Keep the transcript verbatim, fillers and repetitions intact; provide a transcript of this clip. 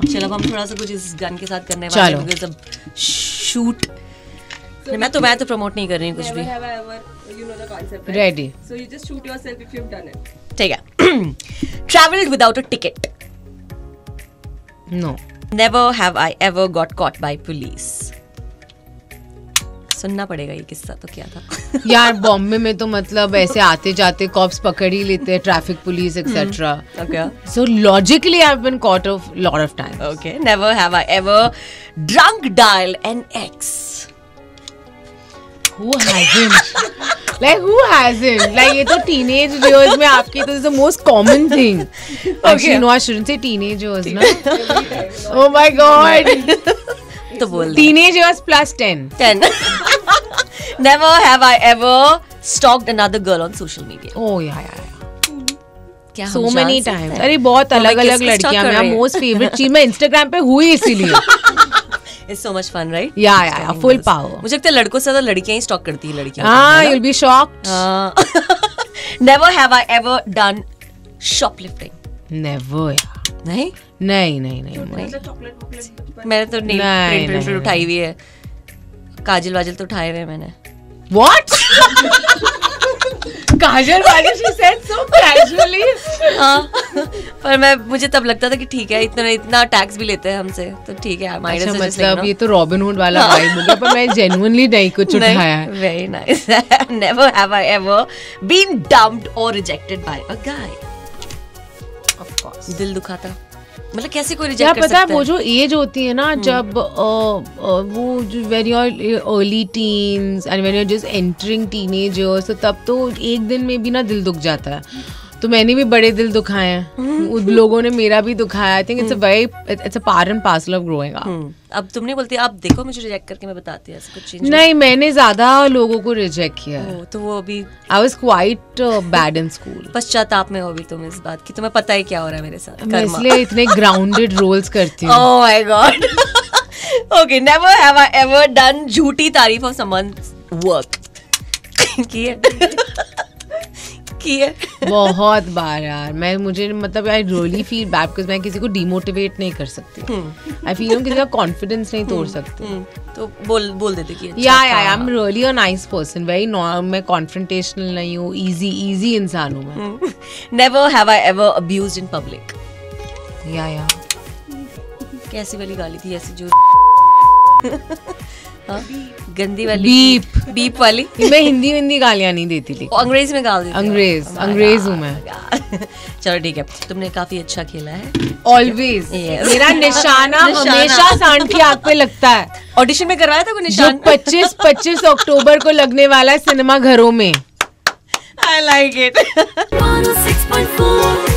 चलो अब हम थोड़ा सा कुछ इस गन के साथ करने वाले हैं बिकॉज़ अब शूट मैं तो मैं तो प्रमोट नहीं कर रही हूँ कुछ भी. You know the concept, right? Ready. So you just shoot yourself if you've done it. ठीक है. Traveled without a ticket. No. Never have I ever got caught by police. सुनना पड़ेगा ये किस्सा तो क्या था. यार बॉम्बे में तो मतलब ऐसे आते जाते कॉप्स पकड़ ही लेते हैं, traffic police etcetera. Okay. So logically I've been caught a lot of times. Okay. Never have I ever drunk dial an ex. Who hasn't? Like who hasn't? Like ये तो teenage years में आपकी तो is the most common thing. Actually no, I shouldn't say teenage years ना. Oh my god. तो बोल. Teenage years plus ten. Ten. Never have I ever stalked another girl on social media. Oh yeah yeah yeah. क्या So हम many जान times. सकते हैं? अरे बहुत तो मैं अलग अलग किसको stalk लड़कियां कर मेरा रही हूँ? most favorite चीज मैं Instagram पे हुई इसीलिए. It's so much fun, right? Yeah yeah yeah. Full power. मुझे लगता है लड़कों से ज्यादा लड़कियां ही स्टॉक करती हैं लड़कियां. Ah, you'll be shocked. Never have I ever done shoplifting. Never यार. नहीं नहीं नहीं नहीं नहीं. Chocolate, chocolate. मैंने तो नहीं नहीं, प्रिंट नहीं, उठाई हुई है. काजल वाजल तो उठाए हुए हैं मैंने. What? Kajal वाजल she said so casually. हाँ. पर मैं मुझे तब लगता था कि ठीक है इतना इतना टैक्स भी लेते हैं हमसे तो ठीक है. अच्छा मतलब ये तो रॉबिन हुड वाला वाइब हो गया पर मैं जेन्युइनली नहीं कुछ उठाया है. Very nice. Never have I ever been dumped or rejected by a guy. Of course. दिल दुखा था. मतलब कैसे कोई क्या रिजेक्ट कर पता सकता है है? वो जो एज होती है ना जब अ, अ, वो जो when you are early teens and when you are just entering teenage years तो तब तो एक दिन में भी ना दिल दुख जाता है. तो मैंने भी बड़े दिल दुखाए हैं. उन लोगों ने मेरा भी दुखाया. I think it's a very it's a part and parcel of growing up. अब तुम नहीं बोलती आप देखो मुझे रिजेक्ट करके मैं बताती हूँ ऐसा कुछ चेंज. नहीं मैंने ज्यादा लोगों को रिजेक्ट किया है. तो वो अभी I was quite bad in school. पश्चाताप में हो भी तुम इस बात की. तुम्हें पता है क्या हो रहा है मेरे साथ. मैं इसलिए इतने ग्राउंडेड रोल्स करती हूँ. Oh my god. Okay, never have I ever done झूठी तारीफ of someone's work. की है की है बहुत बार यार. मैं मुझे मतलब I really feel bad because मैं किसी को डिमोटिवेट नहीं कर सकती. आई फील हम किसी का कॉन्फिडेंस नहीं तोड़ सकती. तो बोल बोल देते कि या या I am really a nice person. Very मैं कॉन्फ्रंटेशनल नहीं हूँ. इजी इजी इंसान हूँ मैं. Never have I ever abused in public. या या कैसी वाली गाली थी ऐसी जो हाँ? गंदी वाली बीप बीप वाली. मैं हिंदी हिंदी गालियाँ नहीं देती थी. अंग्रेज में गाल देती. अंग्रेज अंग्रेज हूँ मैं. चलो ठीक है तुमने काफी अच्छा खेला है. Always Yes. मेरा निशाना निशाना। हमेशा सांड की आग पे लगता है. ऑडिशन में करवाया था कोई जो निशान. पच्चीस पच्चीस अक्टूबर को लगने वाला है सिनेमा घरों में. I like it. one oh six point four